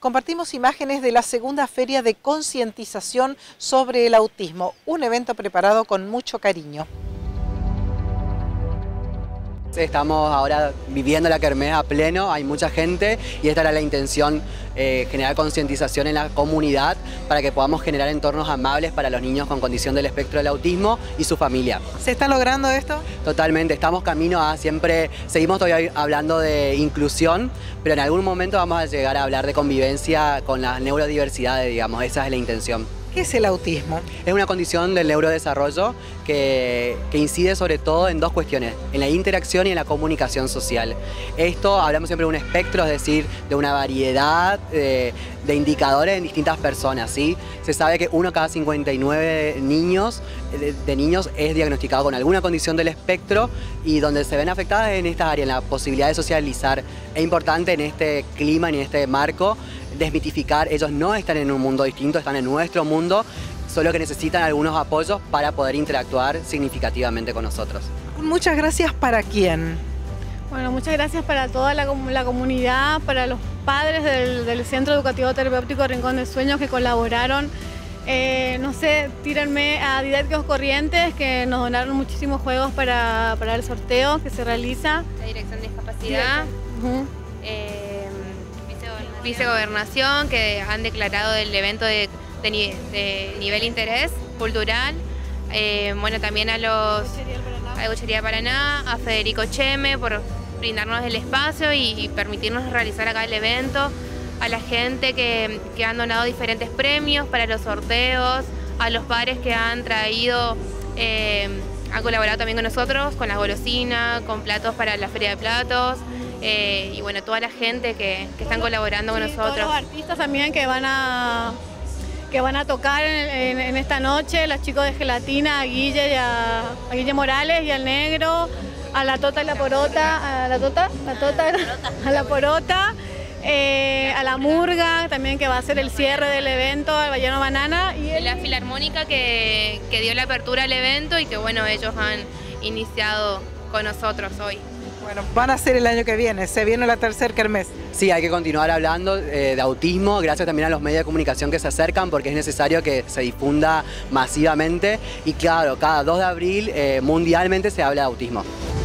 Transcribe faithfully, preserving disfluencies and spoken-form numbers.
compartimos imágenes de la segunda feria de concientización sobre el autismo, un evento preparado con mucho cariño. Estamos ahora viviendo la kermés a pleno, hay mucha gente y esta era la intención, eh, generar concientización en la comunidad para que podamos generar entornos amables para los niños con condición del espectro del autismo y su familia. ¿Se está logrando esto? Totalmente, estamos camino a siempre, seguimos todavía hablando de inclusión, pero en algún momento vamos a llegar a hablar de convivencia con las neurodiversidades, digamos, esa es la intención. ¿Qué es el autismo? Es una condición del neurodesarrollo que, que incide sobre todo en dos cuestiones, en la interacción y en la comunicación social. Esto, hablamos siempre de un espectro, es decir, de una variedad de, de indicadores en distintas personas, ¿sí? Se sabe que uno cada cincuenta y nueve niños, de, de niños es diagnosticado con alguna condición del espectro y donde se ven afectadas en esta área, en la posibilidad de socializar. Es importante en este clima, en este marco, desmitificar, ellos no están en un mundo distinto, están en nuestro mundo, solo que necesitan algunos apoyos para poder interactuar significativamente con nosotros. Muchas gracias. ¿Para quién? Bueno, muchas gracias para toda la, la comunidad, para los padres del, del Centro Educativo Terapéutico Rincón de Sueños que colaboraron. Eh, no sé, tírenme a Didácticos Corrientes que nos donaron muchísimos juegos para, para el sorteo que se realiza. La Dirección de Discapacidad. Uh-huh. eh, Vicegobernación, que han declarado el evento de, de, de nivel interés cultural. Eh, bueno, también a los a Gochería Paraná, a Federico Cheme por brindarnos el espacio y, y permitirnos realizar acá el evento, a la gente que, que han donado diferentes premios para los sorteos, a los padres que han traído, eh, han colaborado también con nosotros, con las golosinas, con platos para la Feria de Platos. Eh, y bueno, toda la gente que, que están colaborando sí, con nosotros. Todos los artistas también que van a, que van a tocar en, en, en esta noche, los chicos de Gelatina, a Guille, y a, a Guille Morales y al Negro, a la Tota y la Porota, a la Tota, la Tota, a la Porota, eh, a la Murga también que va a ser el cierre del evento, al Balleno Banana. Y el... la Filarmónica que, que dio la apertura al evento y que bueno, ellos han iniciado con nosotros hoy. Bueno, van a ser el año que viene, se viene la tercer kermés. Sí, hay que continuar hablando eh, de autismo, gracias también a los medios de comunicación que se acercan porque es necesario que se difunda masivamente y claro, cada dos de abril eh, mundialmente se habla de autismo.